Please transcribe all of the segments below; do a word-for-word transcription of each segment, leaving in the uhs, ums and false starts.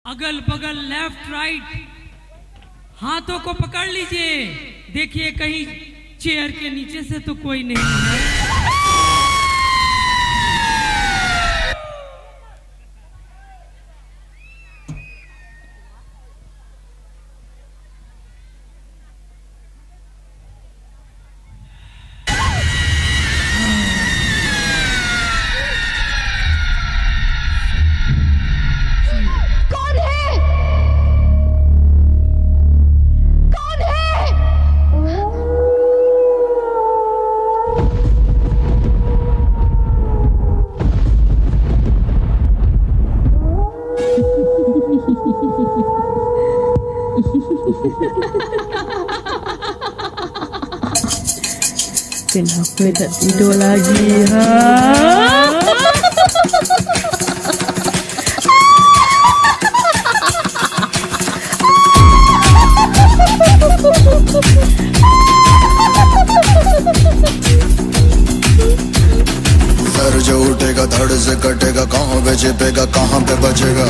अगल बगल left right हाथों को पकड़ लीजिए। देखिए कहीं चेयर के नीचे से तो कोई नहीं है। Kenapa tak tidur lagi, ha? Sir जो उठेगा धड़ से कटेगा, कहाँ पे छिपेगा कहाँ पे बचेगा।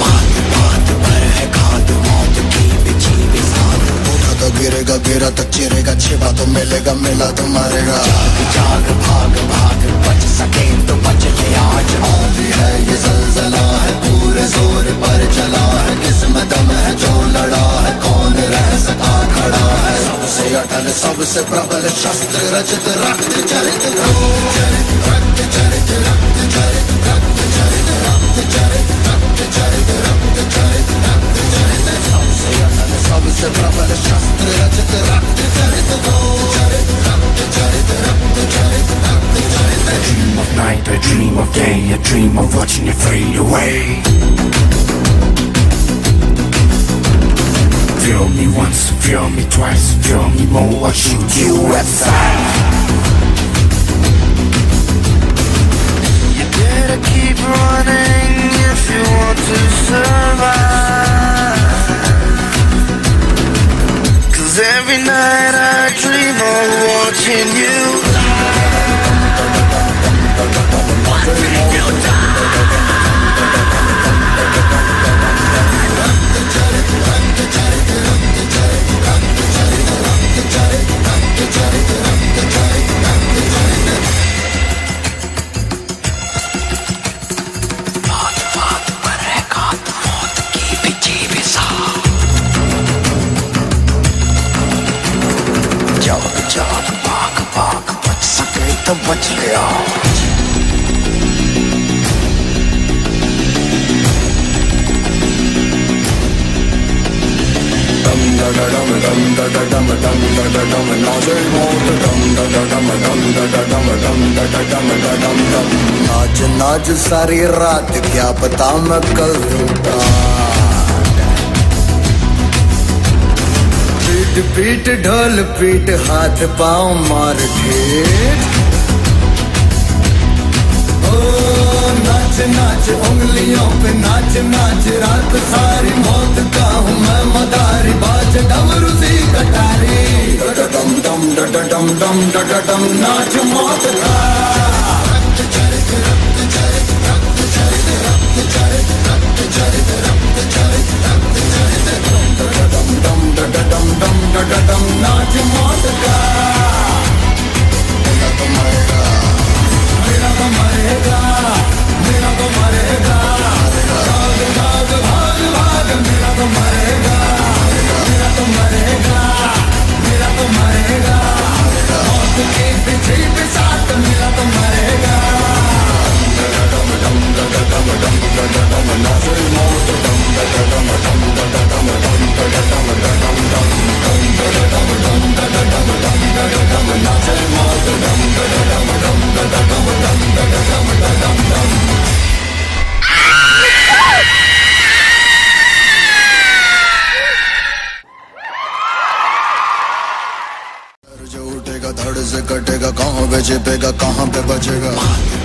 गिरेगा गिरा तो चिरेगा, छिपा तो मिलेगा मिला तो मारेगा। जाग जाग भाग भाग बच सके तो बच ले आज। आंधी है ये ज़लज़ला है, पूरे जोर पर चला है। किस्मत दम है जो लड़ा है, कौन रह सका खड़ा है। सबसे अटल सबसे प्रबल शस्त्र रचित रक्त चरित चरित रक्त चरित रक्त चरित रक्त चरित रक्त चरित रक्त चरित रक्त चरित रक्त चरित सबसे अटल सबसे प्रबल शस्त्र रचित रक्त चरित चरित रक्त चरित रक्त चरित रक्त चरित। I dream of night, I dream of day, I dream of watching it fade away. Feel me once, feel me twice, feel me more, I'll shoot you at sight. You better keep running if you want to survive. Cause every night I dream of watching you watching you die. तो बच गया। dum da da dum dum da da dum dum da da dum नाचे मौत dum da da dum dum da da dum dum da da dum da dum dum। नाच नाच सारी रात क्या पता मैं कल लूटा। पीट पीट ढोल पीट हाथ पाँव मार ठेठ। नाच नाच उंगलियों पे नाच नाच रात सारी मौत का हूँ मैं मदारी। बाज डमरू सी कटारी डम डम डम डम डम डम डम नाच मौत का। रक्त चरित रक्त चरित रक्त चरित रक्त चरित रक्त चरित रक्त चरित रक्त चरित डम डम डम डम डम डम नाच मौत का। मेरा तो मरेगा, मेरा तो मरेगा, मेरा तो मरेगा। भाग भाग भाग भाग मेरा तो मरेगा, मेरा तो मरेगा, मेरा तो मरेगा। मौत के पीछे पे साथ मेरा तो मरेगा। डम डम डम डम डम डम डम नाचे मौत डम डम डम डम डम डम डम डम डम डम डम नाचे मौत डम डम डम डम डम डम। जो उठेगा धड़ से कटेगा, कहाँ पे छिपेगा कहाँ पे बचेगा।